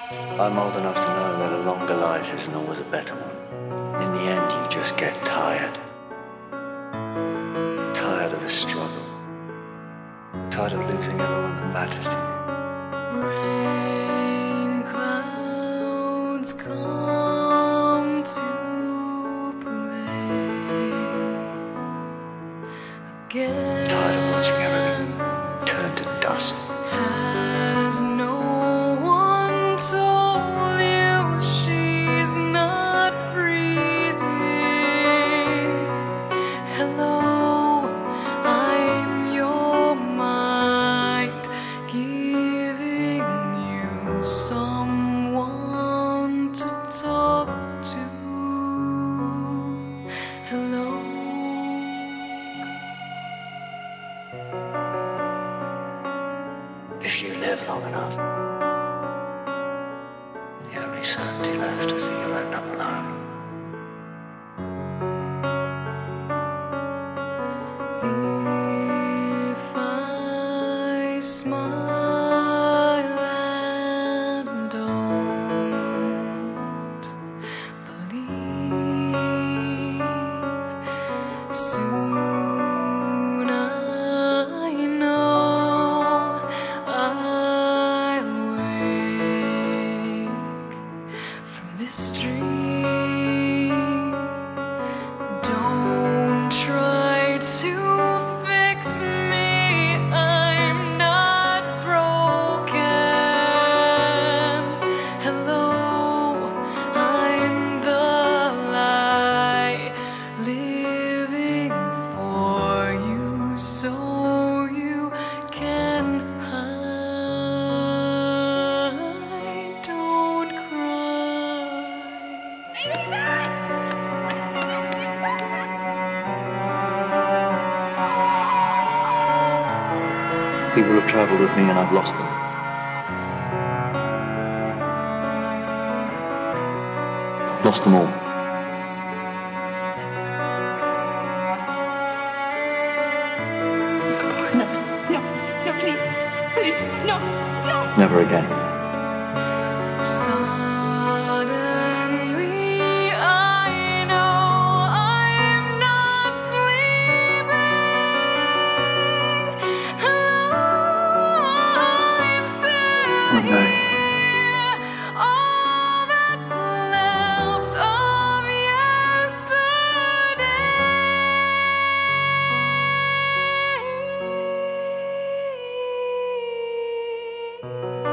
I'm old enough to know that a longer life isn't always a better one. In the end, you just get tired. Tired of the struggle. Tired of losing everyone that matters to you. Rain clouds come to play again. Tired of watching everything turn to dust. Has no one told you she's not breathing? Hello, I'm your mind, giving you someone to talk to. Hello. If you live long enough, the only certainty left is that you'll end up alone. If I smile and don't believe, soon I know I'll wake from this dream. Don't try to fix me, I'm not broken. Hello, I'm the lie, living for you so you can hide. Don't cry. People have travelled with me and I've lost them. Lost them all. Goodbye. No, please, no. Never again. Suddenly I know I'm not sleeping. Hello, I'm still here. All that's left of yesterday.